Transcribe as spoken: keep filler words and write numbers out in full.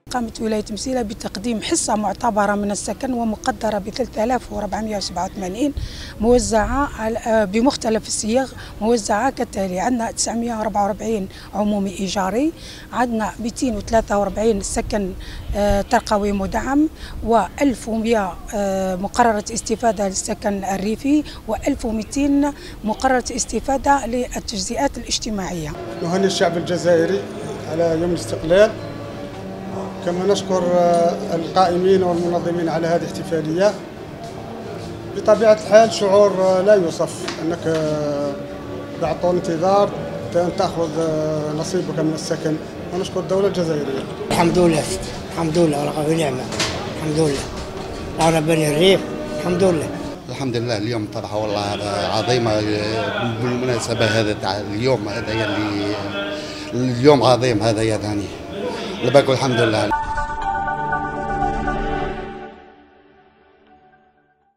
قامت ولاية مسيلة بتقديم حصة معتبرة من السكن ومقدرة ب ثلاثة آلاف وأربعمائة وسبعة وثمانين موزعة بمختلف الصيغ، موزعة كالتالي: عندنا تسعمائة وأربعة وأربعين عمومي إيجاري، عندنا مئتين وثلاثة وأربعين سكن ترقوي مدعم، وألف ومئة مقررة استفادة للسكن الريفي، وألف ومئتين مقررة استفادة للتجزئات الاجتماعية. نهني الشعب الجزائري على يوم الاستقلال، كما نشكر القائمين والمنظمين على هذه الاحتفالية. بطبيعة الحال شعور لا يوصف أنك بعد طول انتظار تأخذ نصيبك من السكن، ونشكر الدولة الجزائرية. الحمد لله الحمد لله والله في نعمة، الحمد لله رانا بني الريف، الحمد لله. الحمد لله اليوم طرحة والله عظيمة بالمناسبة هذا تاع اليوم هذا اللي اليوم عظيم هذا يا ثاني. نبقى الحمد لله.